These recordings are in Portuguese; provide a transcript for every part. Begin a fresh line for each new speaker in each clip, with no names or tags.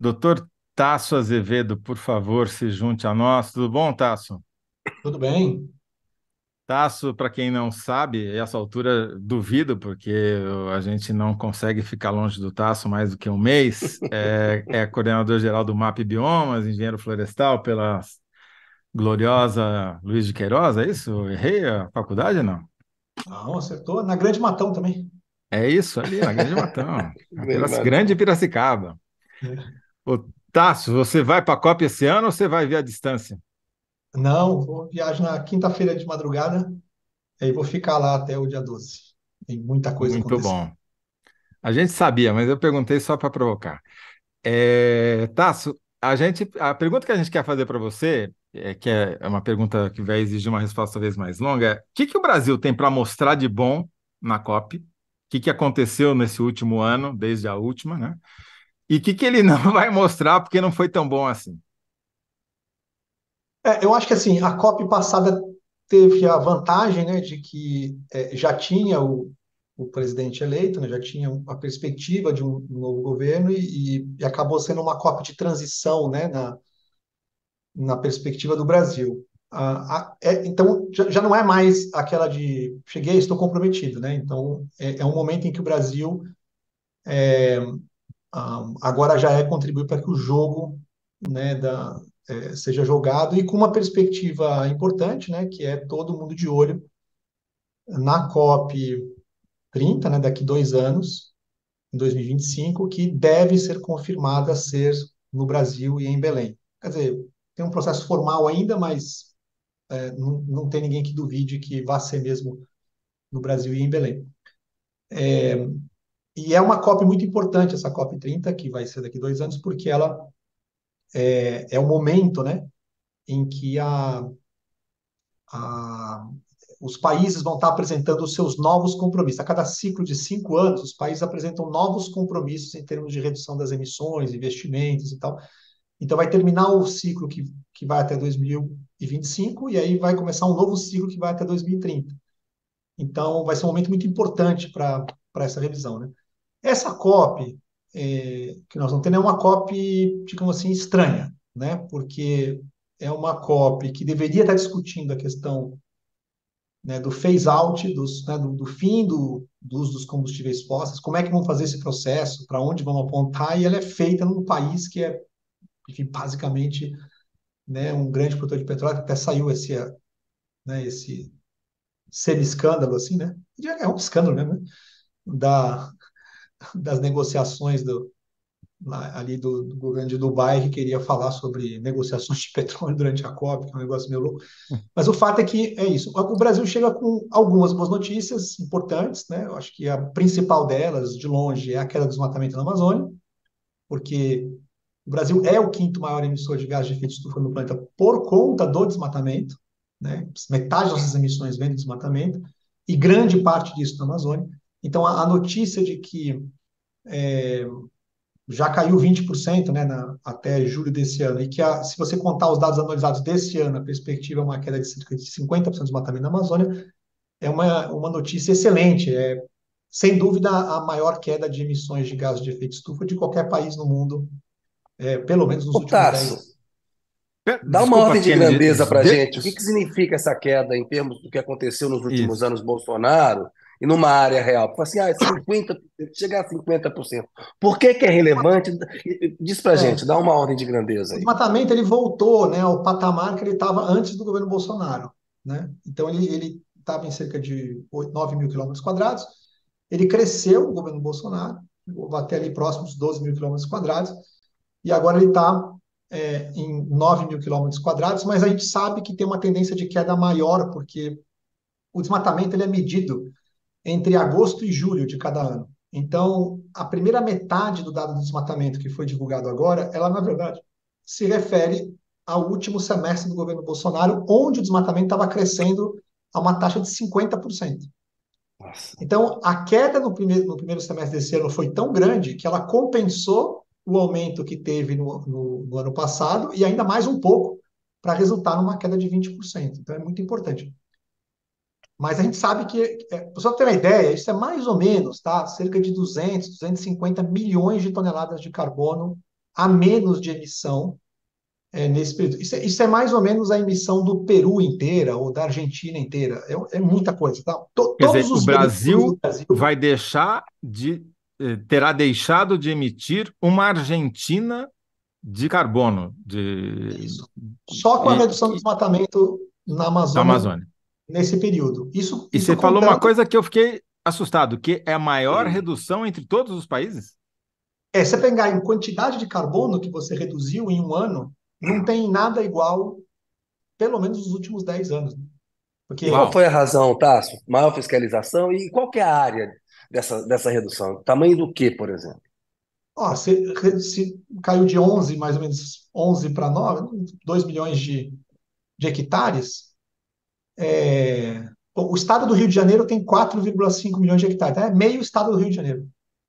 Doutor Tasso Azevedo, por favor, se junte a nós. Tudo bom, Tasso?
Tudo bem?
Tasso, para quem não sabe, a essa altura duvido, porque a gente não consegue ficar longe do Tasso mais do que um mês. É coordenador-geral do MAP Biomas, engenheiro florestal pela gloriosa Luiz de Queiroz, é isso? Errei a faculdade, não?
Não, acertou. Na Grande Matão também.
É isso, ali na Grande Matão,
Grande
Grande
Matão.
Piracicaba.
É.
Ô, Tasso, você vai para a Copa esse ano ou você vai ver a distância?
Não, vou viajar na quinta-feira de madrugada, e aí vou ficar lá até o dia 12. Tem muita coisa
Muito
acontecendo.
bom. A gente sabia, mas eu perguntei só para provocar. Tasso, a pergunta que a gente quer fazer para você, que é uma pergunta que vai exigir uma resposta talvez mais longa, é: o que que o Brasil tem para mostrar de bom na COP? O que que aconteceu nesse último ano, desde a última, né? E o que que ele não vai mostrar porque não foi tão bom assim?
Eu acho que assim, a COP passada teve a vantagem, né, de que já tinha o presidente eleito, né, já tinha a perspectiva de um novo governo e acabou sendo uma COP de transição, né, na perspectiva do Brasil. Então, já não é mais aquela de cheguei, estou comprometido, né? Então, é um momento em que o Brasil agora já contribuir para que o jogo, né, seja jogado e com uma perspectiva importante, né, que é todo mundo de olho na COP 30, né, daqui 2 anos, em 2025, que deve ser confirmada a ser no Brasil e em Belém. Quer dizer, tem um processo formal ainda, mas não tem ninguém que duvide que vá ser mesmo no Brasil e em Belém. E é uma COP muito importante, essa COP 30, que vai ser daqui 2 anos, porque ela é o momento, né, em que a, os países vão estar apresentando os seus novos compromissos. A cada ciclo de 5 anos, os países apresentam novos compromissos em termos de redução das emissões, investimentos e tal. Então, vai terminar o ciclo que vai até 2025 e aí vai começar um novo ciclo que vai até 2030. Então, vai ser um momento muito importante para essa revisão, né? Essa COP que nós vamos ter é uma COP, digamos assim, estranha, né? Porque é uma COP que deveria estar discutindo a questão, né, do phase-out, né, do fim do uso dos combustíveis fósseis, como é que vão fazer esse processo, para onde vão apontar, e ela é feita num país que é, enfim, basicamente, né, um grande produtor de petróleo, que até saiu esse semi-escândalo, assim, né? É um escândalo mesmo, né? Da, das negociações ali do governo de Dubai, que queria falar sobre negociações de petróleo durante a COP, que é um negócio meio louco. Mas o fato é que é isso. O Brasil chega com algumas boas notícias importantes, né? Eu acho que a principal delas, de longe, é a queda do desmatamento na Amazônia, porque o Brasil é o quinto maior emissor de gás de efeito estufa no planeta por conta do desmatamento, né? Metade das nossas emissões vem do desmatamento, e grande parte disso na Amazônia. Então, a notícia de que já caiu 20%, né, até julho desse ano, e que se você contar os dados anualizados desse ano, a perspectiva é uma queda de cerca de 50% do desmatamento na Amazônia, é uma notícia excelente. É, sem dúvida, a maior queda de emissões de gases de efeito estufa de qualquer país no mundo, pelo menos nos
Ô,
últimos 10
Tasso,
anos.
dá uma
Desculpa,
ordem de
Kennedy.
grandeza para a gente. O que que significa essa queda em termos do que aconteceu nos últimos
Isso.
anos Bolsonaro e numa área real? Fala assim, 50%, chegar a 50%. Por que que é relevante? Diz para a
É,
gente, dá uma ordem de grandeza
o
aí.
desmatamento ele voltou, né, ao patamar que ele estava antes do governo Bolsonaro, né? Então ele estava em cerca de 9 mil quilômetros quadrados. Ele cresceu o governo Bolsonaro, até ali próximos dos 12 mil quilômetros quadrados, e agora ele está em 9 mil quilômetros quadrados, mas a gente sabe que tem uma tendência de queda maior, porque o desmatamento ele é medido entre agosto e julho de cada ano. Então, a primeira metade do dado do desmatamento que foi divulgado agora, ela, na verdade, se refere ao último semestre do governo Bolsonaro, onde o desmatamento estava crescendo a uma taxa de 50%.
Nossa.
Então, a queda no primeiro semestre desse ano foi tão grande que ela compensou o aumento que teve no ano passado e ainda mais um pouco para resultar numa queda de 20%. Então, é muito importante. Mas a gente sabe que, para só ter uma ideia, isso é mais ou menos, tá? Cerca de 200, 250 milhões de toneladas de carbono a menos de emissão nesse período. Isso é mais ou menos a emissão do Peru inteira ou da Argentina inteira. É muita coisa, tá?
Quer
Todos
dizer, o
os veículos do
Brasil
Brasil.
vai deixar terá deixado de emitir uma Argentina de carbono
Isso. Só com a
e,
redução do
e-
desmatamento na
da
Amazônia
Amazônia.
nesse período. Isso,
E
isso
você falou uma
contando.
coisa que eu fiquei assustado, que é a maior redução entre todos os países?
Você pegar em quantidade de carbono que você reduziu em um ano, não tem nada igual, pelo menos nos últimos 10 anos, né?
E qual
Porque,
foi
Uau!
a razão, Tássio? Maior fiscalização? E qual que é a área dessa redução? Tamanho do que, por exemplo?
ó, se caiu de 11, mais ou menos 11 para 9, 2 milhões de hectares, o estado do Rio de Janeiro tem 4,5 milhões de hectares, né? É meio estado do Rio de Janeiro,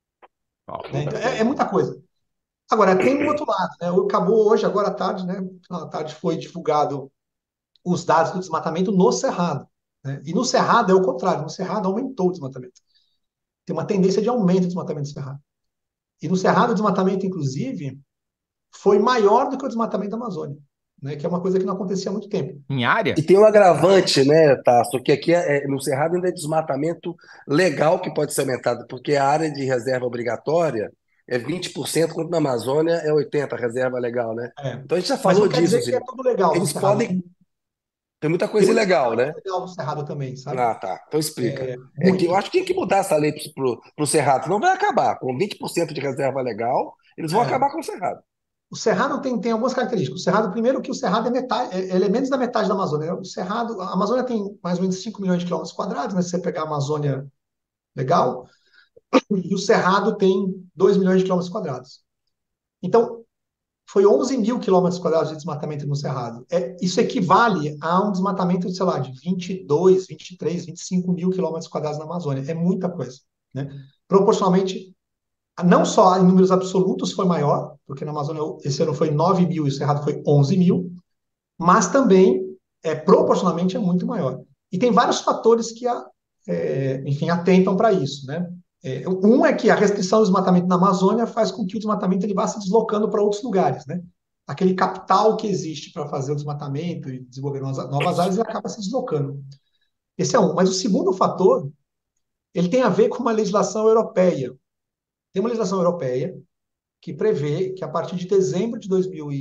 É
né?
muita
Então, é
coisa, né?
muita coisa. Agora, tem um outro lado, né? Acabou hoje, agora à tarde, né? À tarde foi divulgado os dados do desmatamento no Cerrado, né? E no Cerrado é o contrário, no Cerrado aumentou o desmatamento. Tem uma tendência de aumento do desmatamento do Cerrado. E no Cerrado, o desmatamento, inclusive, foi maior do que o desmatamento da Amazônia, né? Que é uma coisa que não acontecia há muito tempo.
Em
E
área?
tem um agravante, né, Tasso, que aqui no Cerrado ainda é desmatamento legal que pode ser aumentado, porque a área de reserva obrigatória é 20%, enquanto na Amazônia é 80% a reserva legal, né?
É.
Então a gente já
Mas
falou
não quer
disso,
dizer que é
assim,
tudo legal no
eles
Cerrado.
podem. Tem muita
Tem
coisa
muito
ilegal,
desmatamento
né?
legal no Cerrado também, sabe?
Ah, tá. Então explica. É que eu
Muito.
acho que tem que mudar essa lei pro Cerrado, não vai acabar. Com 20% de reserva legal, eles vão
É.
acabar com o Cerrado.
O Cerrado tem algumas características. O Cerrado, primeiro, que o Cerrado é metade, ele é menos da metade da Amazônia, né? O Cerrado, a Amazônia tem mais ou menos 5 milhões de quilômetros quadrados, né? Se você pegar a Amazônia legal, e o Cerrado tem 2 milhões de quilômetros quadrados. Então, foi 11 mil quilômetros quadrados de desmatamento no Cerrado. Isso equivale a um desmatamento, sei lá, de 22, 23, 25 mil quilômetros quadrados na Amazônia. É muita coisa, né? Proporcionalmente, não só em números absolutos foi maior, porque na Amazônia esse ano foi 9 mil e o Cerrado foi 11 mil, mas também, proporcionalmente, é muito maior. E tem vários fatores que, enfim, atentam para isso, né? Um é que a restrição do desmatamento na Amazônia faz com que o desmatamento ele vá se deslocando para outros lugares, né? Aquele capital que existe para fazer o desmatamento e desenvolver novas áreas, ele acaba se deslocando. Esse é um. Mas o segundo fator, ele tem a ver com uma legislação europeia. Tem uma legislação europeia que prevê que a partir de dezembro de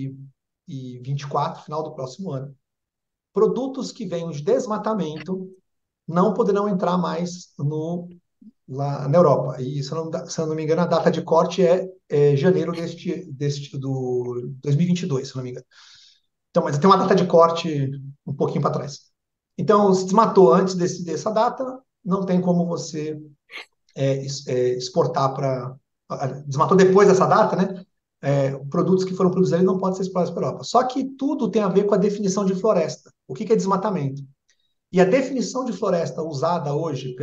2024, final do próximo ano, produtos que venham de desmatamento não poderão entrar mais lá na Europa. E, se eu não me engano, a data de corte é janeiro do 2022, se eu não me engano. Então, mas tem uma data de corte um pouquinho para trás. Então, se desmatou antes dessa data, não tem como você exportar para. Desmatou depois dessa data, né? Produtos que foram produzidos ali não podem ser exportados para a Europa. Só que tudo tem a ver com a definição de floresta. O que é desmatamento? E a definição de floresta usada hoje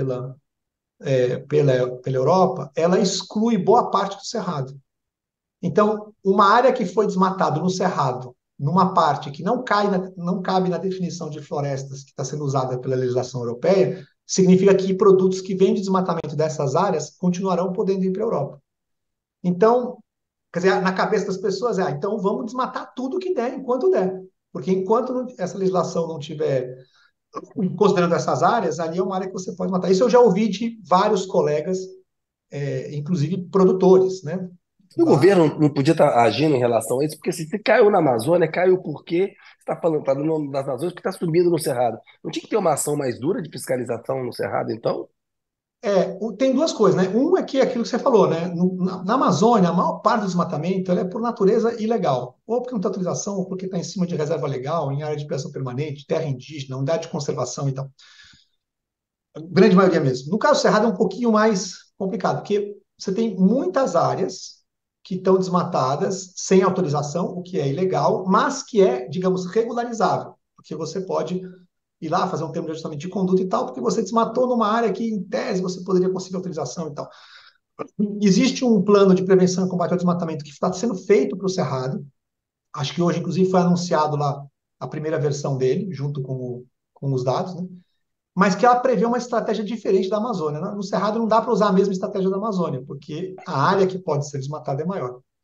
pela Europa, ela exclui boa parte do cerrado. Então, uma área que foi desmatada no cerrado, numa parte que não cabe na definição de florestas que está sendo usada pela legislação europeia, significa que produtos que vêm de desmatamento dessas áreas continuarão podendo ir para a Europa. Então, quer dizer, na cabeça das pessoas então vamos desmatar tudo que der, enquanto der. Porque enquanto essa legislação não tiver considerando essas áreas, ali é uma área que você pode matar. Isso eu já ouvi de vários colegas, inclusive produtores, né?
E o governo não podia estar agindo em relação a isso, porque se caiu na Amazônia, caiu porque você está falando, está dando nome das Amazônias, porque está subindo no Cerrado. Não tinha que ter uma ação mais dura de fiscalização no Cerrado, então?
Tem duas coisas, né? Um é que é aquilo que você falou, né? Na Amazônia, a maior parte do desmatamento ela é por natureza ilegal. Ou porque não tem autorização, ou porque está em cima de reserva legal, em área de proteção permanente, terra indígena, unidade de conservação e tal. A grande maioria mesmo. No caso do Cerrado é um pouquinho mais complicado, porque você tem muitas áreas que estão desmatadas sem autorização, o que é ilegal, mas que é, digamos, regularizável, porque você pode ir lá fazer um termo de ajustamento de conduta e tal, porque você desmatou numa área que, em tese, você poderia conseguir autorização e tal. Existe um plano de prevenção e combate ao desmatamento que está sendo feito para o Cerrado. Acho que hoje, inclusive, foi anunciado lá a primeira versão dele, junto com os dados, né? Mas que ela prevê uma estratégia diferente da Amazônia. No Cerrado não dá para usar a mesma estratégia da Amazônia, porque a área que pode ser desmatada é maior.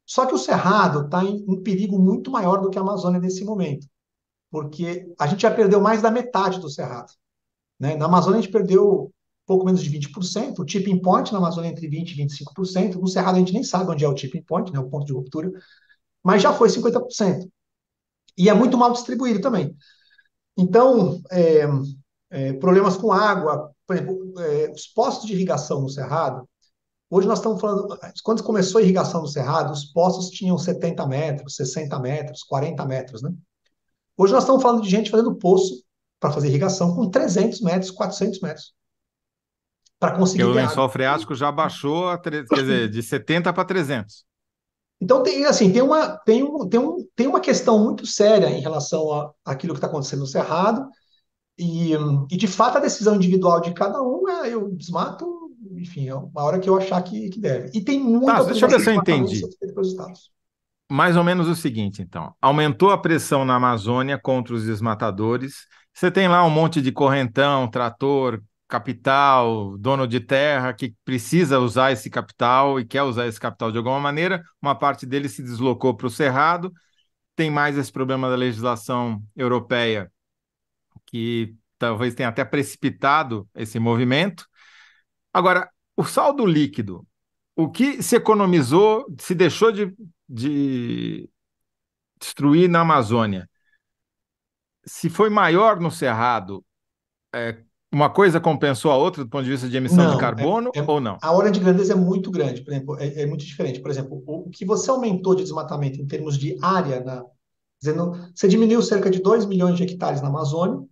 Só que o Cerrado está em um perigo muito maior do que a Amazônia nesse momento, porque a gente já perdeu mais da metade do Cerrado, né? Na Amazônia a gente perdeu pouco menos de 20%, o tipping point na Amazônia é entre 20% e 25%, no Cerrado a gente nem sabe onde é o tipping point, né, o ponto de ruptura, mas já foi 50%. E é muito mal distribuído também. Então, problemas com água, por exemplo, os postos de irrigação no Cerrado, hoje nós estamos falando, quando começou a irrigação no Cerrado, os poços tinham 70 metros, 60 metros, 40 metros, né? Hoje nós estamos falando de gente fazendo poço para fazer irrigação com 300 metros, 400 metros, para
Porque
conseguir
o
ter água.
lençol freático já baixou, quer dizer, de 70 para 300.
Então, tem, assim, tem uma questão muito séria em relação àquilo que está acontecendo no Cerrado, e, de fato, a decisão individual de cada um é eu desmato, enfim, a hora que eu achar que deve. E tem
Tá,
muita
deixa eu ver
autorização
se
de
eu
desmatamento
entendi.
sendo feita pelos estados.
Mais ou menos o seguinte, então. Aumentou a pressão na Amazônia contra os desmatadores. Você tem lá um monte de correntão, trator, capital, dono de terra que precisa usar esse capital e quer usar esse capital de alguma maneira. Uma parte dele se deslocou para o Cerrado. Tem mais esse problema da legislação europeia, que talvez tenha até precipitado esse movimento. Agora, o saldo líquido, o que se economizou, se deixou de destruir na Amazônia, se foi maior no Cerrado, uma coisa compensou a outra do ponto de vista de emissão de
Não,
carbono ou não?
a ordem de grandeza é muito grande, por exemplo, é muito diferente. Por exemplo, o que você aumentou de desmatamento em termos de área, dizendo, você diminuiu cerca de 2 milhões de hectares na Amazônia,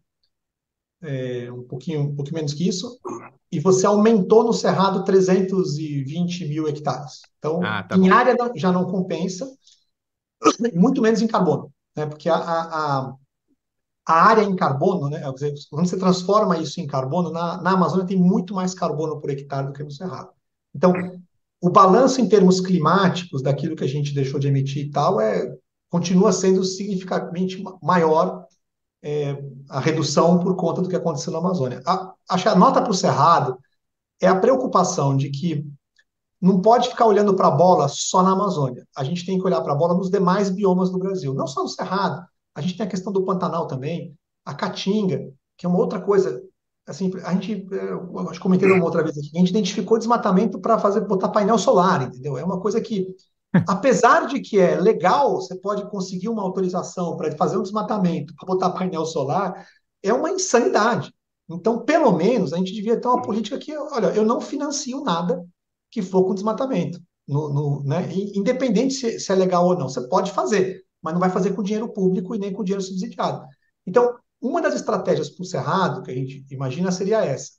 um pouquinho menos que isso, e você aumentou no Cerrado 320 mil hectares. Então,
Ah, tá
em
bom.
área já não compensa, muito menos em carbono, né? Porque a área em carbono, né? Quando você transforma isso em carbono, na Amazônia tem muito mais carbono por hectare do que no Cerrado. Então, o balanço em termos climáticos daquilo que a gente deixou de emitir e tal continua sendo significativamente maior a redução por conta do que aconteceu na Amazônia. Acho que a nota para o Cerrado é a preocupação de que não pode ficar olhando para a bola só na Amazônia. A gente tem que olhar para a bola nos demais biomas do Brasil, não só no Cerrado. A gente tem a questão do Pantanal também, a Caatinga, que é uma outra coisa. Assim, a gente, eu acho que comentei uma outra vez aqui, a gente identificou desmatamento para botar painel solar, entendeu? É uma coisa que, apesar de que é legal, você pode conseguir uma autorização para fazer um desmatamento, para botar painel solar, é uma insanidade. Então, pelo menos, a gente devia ter uma política que, olha, eu não financio nada que for com desmatamento. Né? Independente se é legal ou não, você pode fazer, mas não vai fazer com dinheiro público e nem com dinheiro subsidiado. Então, uma das estratégias para o Cerrado, que a gente imagina, seria essa: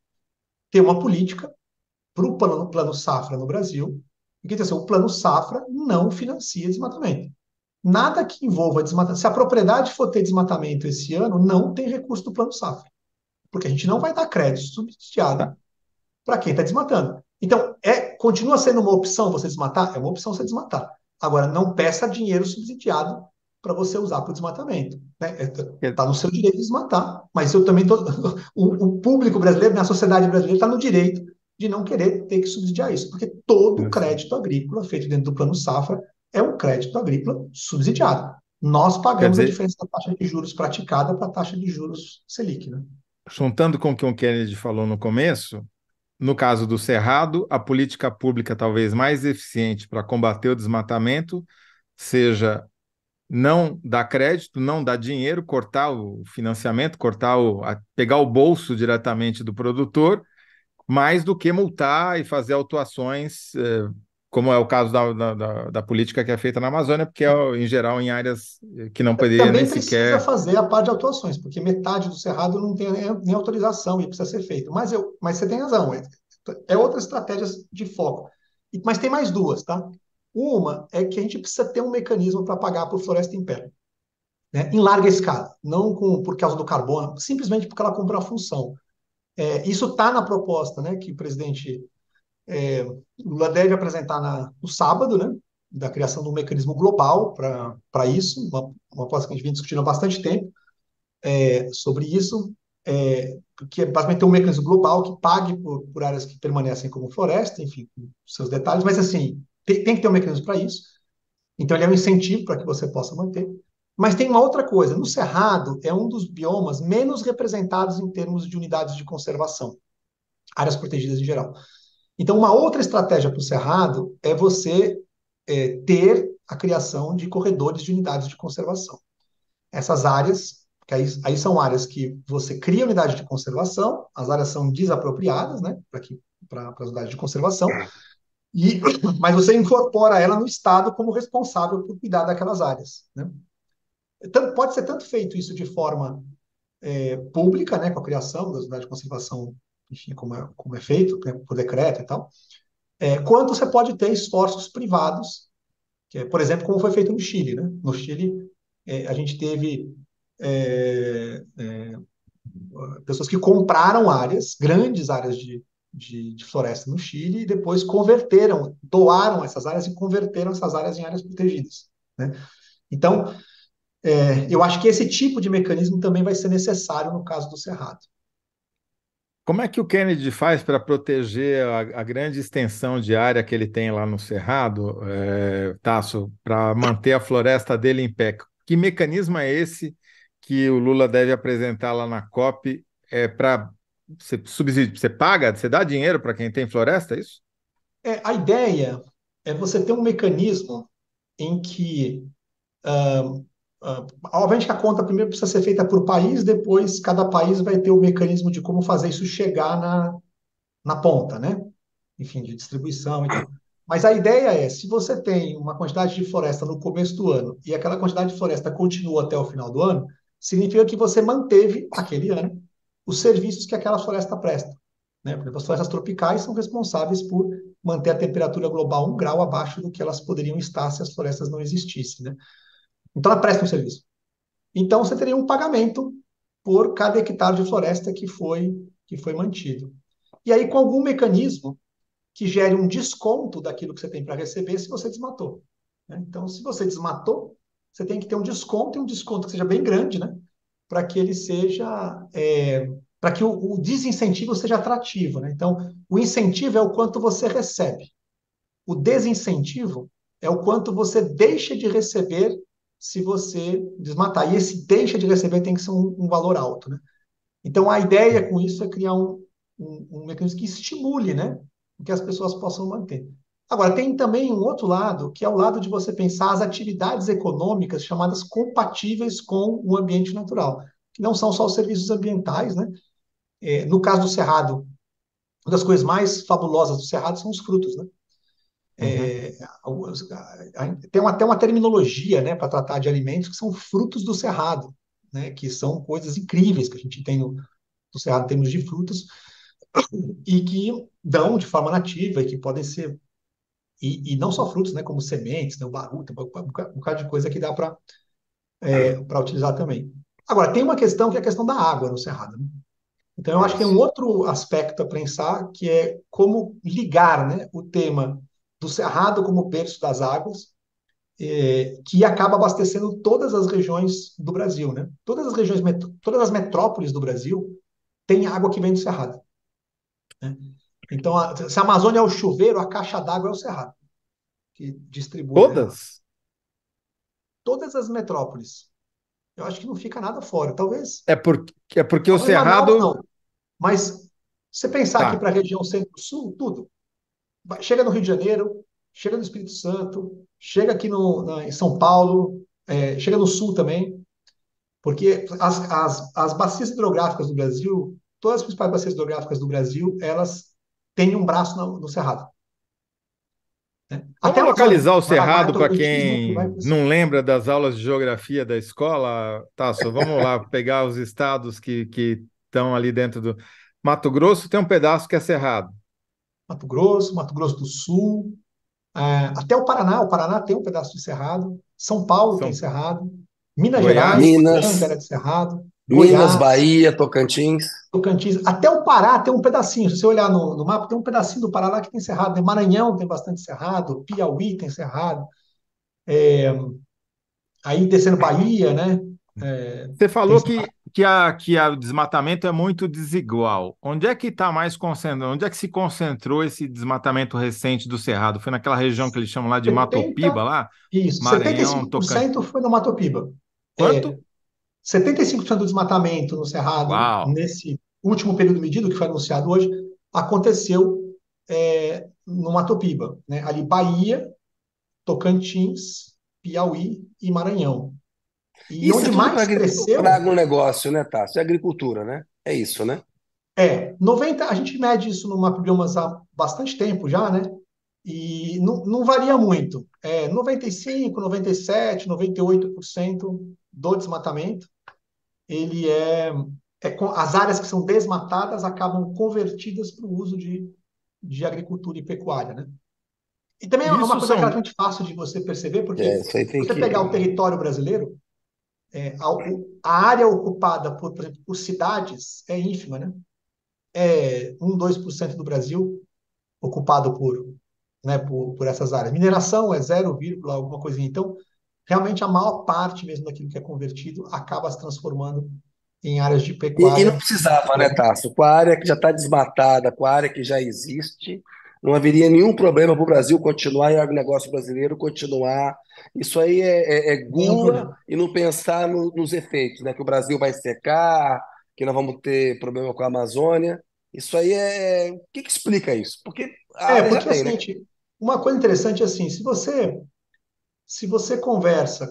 ter uma política para o plano Safra no Brasil, e que assim, o plano Safra não financia desmatamento. Nada que envolva desmatamento. Se a propriedade for ter desmatamento esse ano, não tem recurso do plano Safra, porque a gente não vai dar crédito
Tá.
subsidiado para quem está desmatando. Então, continua sendo uma opção você desmatar? É uma opção você desmatar. Agora, não peça dinheiro subsidiado para você usar para o desmatamento. Né? Está no seu direito de desmatar, mas eu também tô, o público brasileiro, né, a sociedade brasileira está no direito de não querer ter que subsidiar isso, porque todo crédito agrícola feito dentro do Plano Safra é um crédito agrícola subsidiado. Nós
Quer
pagamos a
dizer,
diferença da taxa de juros praticada para a taxa de juros Selic, né?
juntando com o que o Kennedy falou no começo, no caso do Cerrado, a política pública talvez mais eficiente para combater o desmatamento seja não dar crédito, não dar dinheiro, cortar o financiamento, pegar o bolso diretamente do produtor, mais do que multar e fazer autuações, como é o caso da política que é feita na Amazônia, porque é, em geral, em áreas que não poderia nem
Também precisa
sequer.
fazer a parte de autuações, porque metade do cerrado não tem nem autorização e precisa ser feito. Mas você tem razão, é outra estratégia de foco. Mas tem mais duas, tá? Uma é que a gente precisa ter um mecanismo para pagar por floresta em pé, né? Em larga escala, não por causa do carbono, simplesmente porque ela cumpre uma função. Isso está na proposta, né, que o presidente Lula deve apresentar no sábado, né, da criação de um mecanismo global para isso, uma proposta que a gente vem discutindo há bastante tempo sobre isso, que é basicamente ter um mecanismo global que pague por áreas que permanecem como floresta, enfim, com seus detalhes, mas assim, tem que ter um mecanismo para isso. Então, ele é um incentivo para que você possa manter. Mas tem uma outra coisa: no Cerrado é um dos biomas menos representados em termos de unidades de conservação, áreas protegidas em geral. Então, uma outra estratégia para o Cerrado é você ter a criação de corredores de unidades de conservação. Essas áreas, que aí são áreas que você cria unidade de conservação, as áreas são desapropriadas, né, para as unidades de conservação, mas você incorpora ela no Estado como responsável por cuidar daquelas áreas. Né? Então, pode ser tanto feito isso de forma pública, né, com a criação das unidades de conservação, enfim, como é feito, né, por decreto e tal, quanto você pode ter esforços privados, que é, por exemplo, como foi feito no Chile. Né? No Chile, a gente teve pessoas que compraram áreas, grandes áreas de floresta no Chile, e depois doaram essas áreas e converteram essas áreas em áreas protegidas. Né? Então, eu acho que esse tipo de mecanismo também vai ser necessário no caso do Cerrado.
Como é que o Kennedy faz para proteger a grande extensão de área que ele tem lá no Cerrado, Tasso, para manter a floresta dele em pé? Que mecanismo é esse que o Lula deve apresentar lá na COP para subsídio? Você paga, você dá dinheiro para quem tem floresta, é isso?
A ideia é você ter um mecanismo em que, obviamente que a conta primeiro precisa ser feita por país, depois cada país vai ter o mecanismo de como fazer isso chegar na ponta, né? Enfim, de distribuição e tal. Mas a ideia é, se você tem uma quantidade de floresta no começo do ano e aquela quantidade de floresta continua até o final do ano, significa que você manteve, aquele ano, os serviços que aquela floresta presta. Né? Por exemplo, as florestas tropicais são responsáveis por manter a temperatura global 1 grau abaixo do que elas poderiam estar se as florestas não existissem. Né? Então, ela presta um serviço. Então, você teria um pagamento por cada hectare de floresta que foi mantido. E aí, com algum mecanismo que gere um desconto daquilo que você tem para receber se você desmatou. Né? Então, se você desmatou, você tem que ter um desconto, e um desconto que seja bem grande, né? Para que ele seja, para que o desincentivo seja atrativo. Né? Então, o incentivo é o quanto você recebe. O desincentivo é o quanto você deixa de receber se você desmatar. E esse deixa de receber tem que ser um valor alto. Né? Então, a ideia com isso é criar um mecanismo que estimule, né? Que as pessoas possam manter. Agora, tem também um outro lado, que é o lado de você pensar as atividades econômicas chamadas compatíveis com o ambiente natural, que não são só os serviços ambientais, né? No caso do Cerrado, uma das coisas mais fabulosas do Cerrado são os frutos, né?
Uhum.
Tem até uma terminologia, né, para tratar de alimentos que são frutos do Cerrado, né? Que são coisas incríveis que a gente tem no Cerrado em termos de frutas, e que dão de forma nativa e que podem ser, e não só frutos, né, como sementes, né, o baru, tem um bocado de coisa que dá para utilizar também. Agora, tem uma questão que é a questão da água no Cerrado. Né? Então, eu acho que tem um
Isso.
outro aspecto a pensar, que é como ligar, né, o tema do Cerrado como berço das águas, que acaba abastecendo todas as regiões do Brasil. Né? Todas as metrópoles do Brasil têm água que vem do Cerrado. Né? Então, se a Amazônia é o chuveiro, a caixa d'água é o Cerrado, que distribui, né?
Todas?
Todas as metrópoles. Eu acho que não fica nada fora. Talvez,
É porque o
talvez Manaus
Cerrado.
não. Mas se você pensar aqui
Tá.
para a região centro-sul, tudo. Chega no Rio de Janeiro, chega no Espírito Santo, chega aqui em São Paulo, chega no sul também, porque as bacias hidrográficas do Brasil, todas as principais bacias hidrográficas do Brasil, elas têm um braço no Cerrado. Né? Até
Vamos
a Amazônia.
localizar o
Não é
Cerrado para
tocantins, que vai
quem
para o
não
centro.
lembra das aulas de geografia da escola, Tasso. Vamos lá pegar os estados que estão ali dentro do. Mato Grosso tem um pedaço que é Cerrado.
Mato Grosso do Sul, até o Paraná tem um pedaço de Cerrado, São Paulo tem
São
Cerrado, Minas Gerais,
Goiás.
grande
Minas,
área de Cerrado,
Minas,
Goiás,
Bahia, Tocantins.
Tocantins, até o Pará tem um pedacinho. Se você olhar no mapa, tem um pedacinho do Pará lá que tem Cerrado. Né? Maranhão tem bastante Cerrado, Piauí tem Cerrado, aí descendo Bahia, né?
Você
Tem
falou que
Cerrado.
que o desmatamento é muito desigual. Onde é que está mais concentrado? Onde é que se concentrou esse desmatamento recente do Cerrado? Foi naquela região que eles chamam lá de
70,
Matopiba, lá?
isso,
Maranhão, Tocantins.
75% foi no Mato Piba.
Quanto?
75% do desmatamento no Cerrado,
Uau!
nesse último período medido, que foi anunciado hoje, aconteceu no Mato Piba, né? Ali Bahia, Tocantins, Piauí e Maranhão. E
Isso é
onde
tudo
mais
para
cresceu
agronegócio, né, Tássio? É agricultura, né? É isso, né?
90, a gente mede isso no MapBiomas há bastante tempo já, né? E não varia muito. 95, 97, 98% do desmatamento, ele as áreas que são desmatadas acabam convertidas para o uso de agricultura e pecuária, né? E também é uma
Isso
coisa
são.
relativamente fácil de você perceber, porque
Isso aí
se
tem
você pegar o
que.
território brasileiro, a área ocupada por exemplo, por cidades é ínfima, né? 2% do Brasil ocupado por essas áreas. Mineração é 0, alguma coisinha. Então, realmente, a maior parte mesmo daquilo que é convertido acaba se transformando em áreas de
E não
pecuária.
precisava, né, Tássio? Com a área que já está desmatada, com a área que já existe, não haveria nenhum problema para o Brasil continuar e o agronegócio brasileiro continuar. Isso aí é
Nenhum
gula
problema.
e não pensar nos efeitos, né? Que o Brasil vai secar, que nós vamos ter problema com a Amazônia. Isso aí é. O que explica isso? Porque a área já
Porque é o
tem, né?
seguinte, uma coisa interessante é assim, se você conversa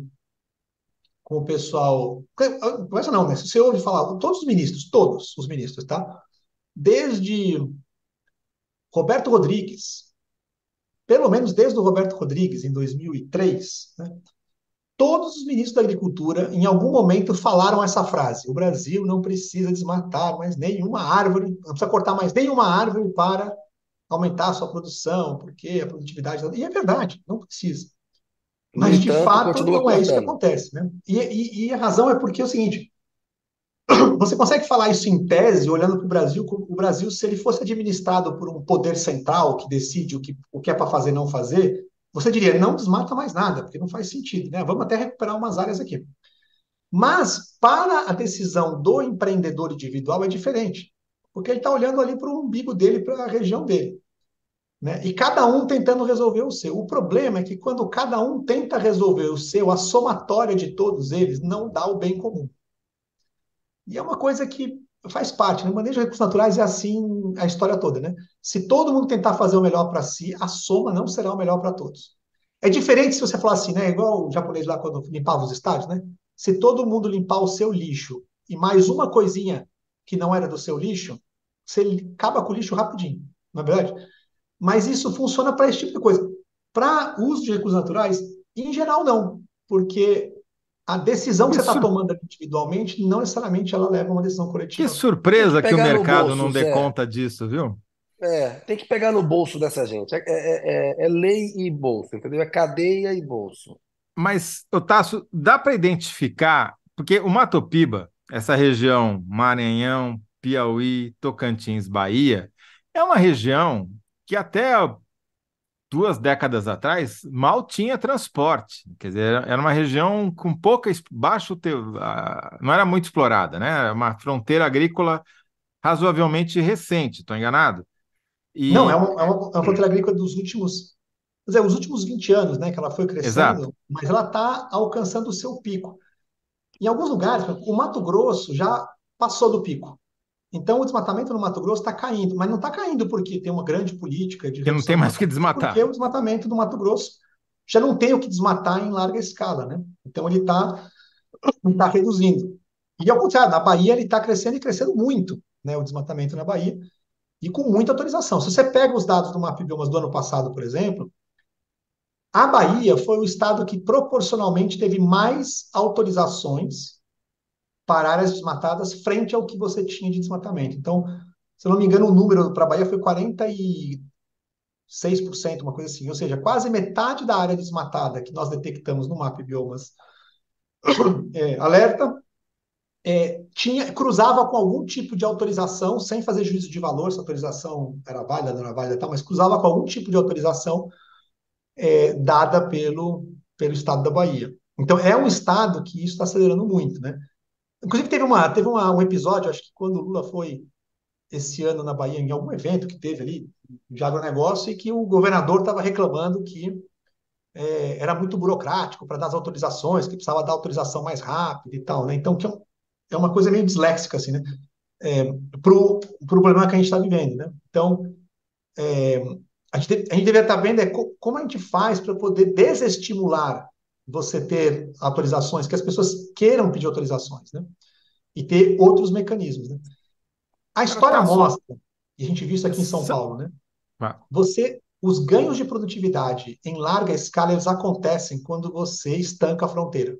com o pessoal, conversa não, né? Se você ouve falar, todos os ministros, tá? Desde Roberto Rodrigues, pelo menos desde o Roberto Rodrigues, em 2003, né? Todos os ministros da Agricultura, em algum momento, falaram essa frase: o Brasil não precisa desmatar mais nenhuma árvore, não precisa cortar mais nenhuma árvore para aumentar a sua produção, porque a produtividade. E é verdade, não precisa.
No
Mas, de
entanto,
fato,
continua
não é isso que
cortando.
acontece, né? E a razão é porque é o seguinte: você consegue falar isso em tese, olhando para o Brasil, como o Brasil, se ele fosse administrado por um poder central que decide o que é para fazer e não fazer, você diria, não desmata mais nada, porque não faz sentido, né? Vamos até recuperar umas áreas aqui. Mas, para a decisão do empreendedor individual, é diferente. Porque ele está olhando ali para o umbigo dele, para a região dele. Né? E cada um tentando resolver o seu. O problema é que quando cada um tenta resolver o seu, a somatória de todos eles não dá o bem comum. E é uma coisa que faz parte. No manejo de recursos naturais é assim a história toda. Né? Se todo mundo tentar fazer o melhor para si, a soma não será o melhor para todos. É diferente se você falar assim, né? Igual o japonês lá quando limpava os estádios, né? Se todo mundo limpar o seu lixo e mais uma coisinha que não era do seu lixo, você acaba com o lixo rapidinho, não é verdade? Mas isso funciona para esse tipo de coisa. Para uso de recursos naturais, em geral, não, porque a decisão que
Que,
você está
sur-
tomando individualmente, não necessariamente ela leva a uma decisão
que
coletiva.
Tem que
surpresa que o
pegar no
mercado não
bolso,
dê
Zé.
conta disso, viu?
Tem que pegar no bolso dessa gente. É lei e bolso, entendeu? É cadeia e bolso.
Mas, Tasso, dá para identificar, porque o Mato Piba, essa região Maranhão, Piauí, Tocantins, Bahia, é uma região que até 2 décadas atrás mal tinha transporte. Quer dizer, era uma região com não era muito explorada, né? Era uma fronteira agrícola razoavelmente recente, estou enganado?
Não, é
E,
uma fronteira agrícola dos últimos, quer dizer, os últimos 20 anos, né, que ela foi
exato,
crescendo, mas ela está alcançando o seu pico. Em alguns lugares, por exemplo, o Mato Grosso já passou do pico. Então, o desmatamento no Mato Grosso está caindo, mas não está caindo porque tem uma grande política de
que não
redução
tem
do
mais o que
desmatamento, é porque
desmatar.
o desmatamento do Mato Grosso já não tem o que desmatar em larga escala, né? Então, ele está reduzindo. E ao contrário, na Bahia ele está crescendo e crescendo muito, né? O desmatamento na Bahia e com muita autorização. Se você pega os dados do MapBiomas do ano passado, por exemplo, a Bahia foi o estado que proporcionalmente teve mais autorizações para áreas desmatadas frente ao que você tinha de desmatamento. Então, se eu não me engano, o número para a Bahia foi 46%, uma coisa assim. Ou seja, quase metade da área desmatada que nós detectamos no MapBiomas alerta cruzava com algum tipo de autorização, sem fazer juízo de valor, se a autorização era válida, não era válida, tal, mas cruzava com algum tipo de autorização dada pelo estado da Bahia. Então, é um estado que isso está acelerando muito, né? Inclusive, um episódio, acho que quando o Lula foi esse ano na Bahia, em algum evento que teve ali, de agronegócio, e que o governador estava reclamando que era muito burocrático para dar as autorizações, que precisava dar autorização mais rápido e tal, né? Então, é uma coisa meio disléxica, assim, né? Pro problema que a gente está vivendo, né? Então, a gente deveria estar vendo como a gente faz para poder desestimular você ter autorizações, que as pessoas queiram pedir autorizações, né? E ter outros mecanismos, né? A
Agora,
história
Tasso,
mostra, e a gente viu isso aqui em São
sa-
Paulo, né?
ah,
Os ganhos de produtividade em larga escala, eles acontecem quando você estanca a fronteira.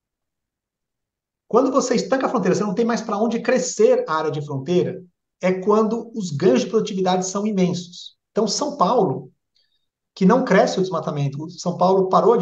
Quando você estanca a fronteira, você não tem mais para onde crescer a área de fronteira, é quando os ganhos de produtividade são imensos. Então, São Paulo, que não cresce o desmatamento, São Paulo parou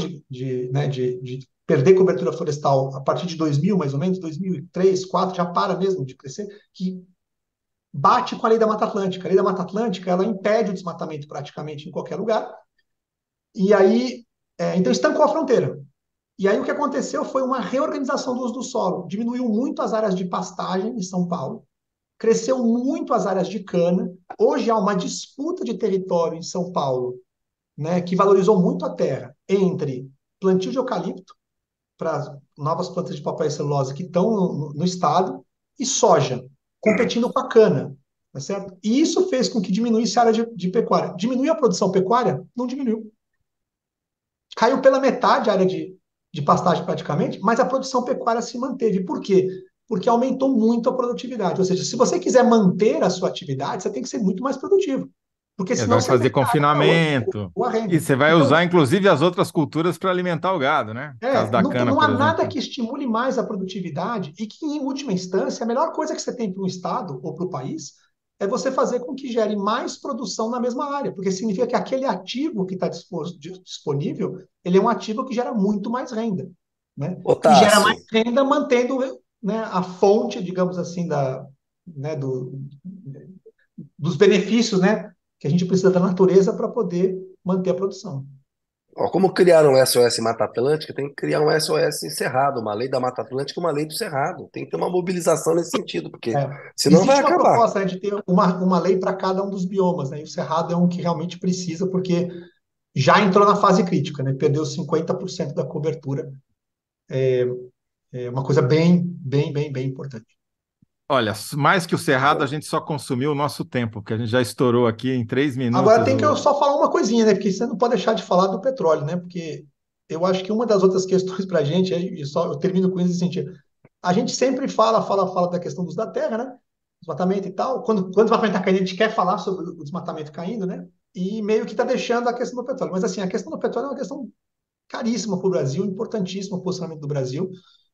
de perder cobertura florestal a partir de 2000, mais ou menos, 2003, 2004, já para mesmo de crescer, que bate com a lei da Mata Atlântica. A lei da Mata Atlântica, ela impede o desmatamento praticamente em qualquer lugar, e aí, então estancou a fronteira. E aí o que aconteceu foi uma reorganização do uso do solo. Diminuiu muito as áreas de pastagem em São Paulo, cresceu muito as áreas de cana. Hoje há uma disputa de território em São Paulo, né, que valorizou muito a terra entre plantio de eucalipto para novas plantas de papel e celulose que estão no estado e soja, competindo com a cana, tá certo? E isso fez com que diminuísse a área de pecuária. Diminuiu a produção pecuária? Não diminuiu. Caiu pela metade a área de pastagem praticamente, mas a produção pecuária se manteve. Por quê? Porque aumentou muito a produtividade. Ou seja, se você quiser manter a sua atividade, você tem que ser muito mais produtivo. Porque senão
vai
você
fazer
perde a área para outra,
confinamento.
ou a
E
renda.
você vai usar,
Então,
inclusive, as outras culturas para alimentar o gado, né? Caso da
não,
cana,
não
por
há nada
exemplo.
que estimule mais a produtividade e que, em última instância, a melhor coisa que você tem para um Estado ou para o país é você fazer com que gere mais produção na mesma área, porque significa que aquele ativo que está disponível, ele é um ativo que gera muito mais renda, né?
Ô,
E gera mais
Tássio,
renda mantendo, né, a fonte, digamos assim, né, dos benefícios, né, que a gente precisa da natureza para poder manter a produção.
ó, como criaram um SOS Mata Atlântica, tem que criar um SOS Cerrado, uma lei da Mata Atlântica e uma lei do Cerrado. Tem que ter uma mobilização nesse sentido, porque senão vai
Existe uma
acabar.
proposta, né, de ter uma lei para cada um dos biomas, né? E o Cerrado é um que realmente precisa, porque já entrou na fase crítica, né? Perdeu 50% da cobertura. É uma coisa bem, bem, bem, bem importante.
Olha, mais que o Cerrado, a gente só consumiu o nosso tempo, porque a gente já estourou aqui em 3 minutos.
Agora tem que eu só falar uma coisinha, né? Porque você não pode deixar de falar do petróleo, né? Porque eu acho que uma das outras questões para a gente, e só eu termino com isso sentido, a gente sempre fala da questão do uso da terra, né? Desmatamento e tal. Quando o desmatamento está caindo, a gente quer falar sobre o desmatamento caindo, né? E meio que está deixando a questão do petróleo. Mas assim, a questão do petróleo é uma questão caríssima para o Brasil, importantíssima para o posicionamento do Brasil.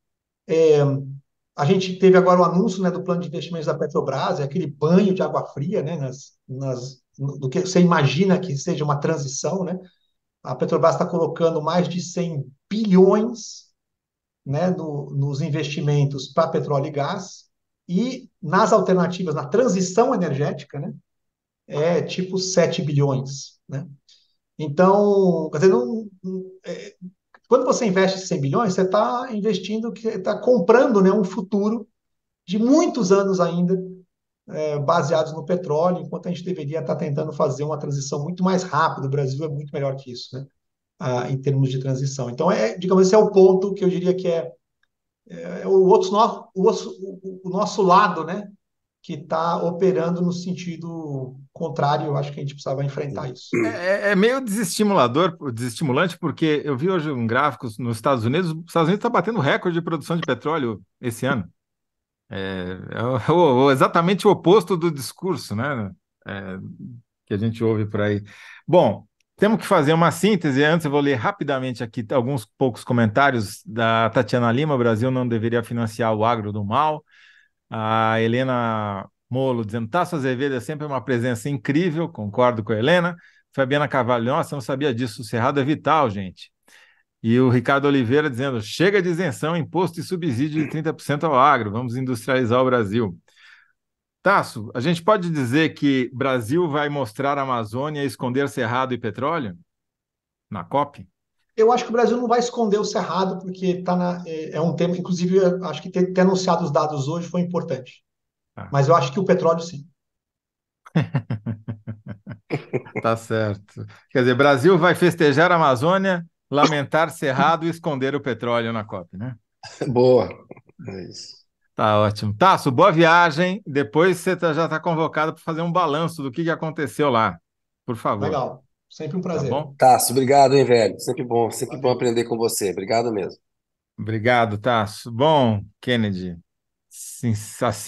A gente teve agora o anúncio, né, do plano de investimentos da Petrobras, é aquele banho de água fria, né, do que você imagina que seja uma transição, né? A Petrobras está colocando mais de 100 bilhões, né, nos investimentos para petróleo e gás e nas alternativas, na transição energética, né, é tipo 7 bilhões, né? Então, quer dizer, quando você investe 100 bilhões, você está investindo, está comprando, né, um futuro de muitos anos ainda, baseados no petróleo, enquanto a gente deveria estar tentando fazer uma transição muito mais rápida. O Brasil é muito melhor que isso, né? Em termos de transição. Então, digamos, esse é o ponto que eu diria que o nosso lado, né? Que está operando no sentido contrário. Eu acho que a gente precisava enfrentar isso.
É meio desestimulador, desestimulante, porque eu vi hoje um gráfico nos Estados Unidos. Os Estados Unidos está batendo recorde de produção de petróleo esse ano. Exatamente o oposto do discurso, né? É, que a gente ouve por aí. Bom, temos que fazer uma síntese. Antes, eu vou ler rapidamente aqui alguns poucos comentários da Tatiana Lima. O Brasil não deveria financiar o agro do mal. A Helena Molo dizendo: Tasso Azevedo é sempre uma presença incrível. Concordo com a Helena. Fabiana Carvalho: nossa, eu não sabia disso. O Cerrado é vital, gente. E o Ricardo Oliveira dizendo: chega de isenção, imposto e subsídio de 30% ao agro, vamos industrializar o Brasil. Tasso, a gente pode dizer que Brasil vai mostrar a Amazônia e esconder cerrado e petróleo na COP?
Eu acho que o Brasil não vai esconder o Cerrado, porque é um tema, inclusive, eu acho que ter anunciado os dados hoje foi importante.
Tá,
Mas eu acho que o petróleo, sim.
tá certo. Quer dizer, Brasil vai festejar a Amazônia, lamentar Cerrado e esconder o petróleo na COP, né?
Boa. É isso.
Tá ótimo. Tasso, boa viagem. Depois você já está convocado para fazer um balanço do que aconteceu lá. Por favor,
Legal. Sempre um
tá
prazer.
bom?
Tasso, obrigado, hein, velho? Sempre bom
Valeu.
aprender com você. Obrigado mesmo.
Obrigado, Tasso. Bom, Kennedy, assim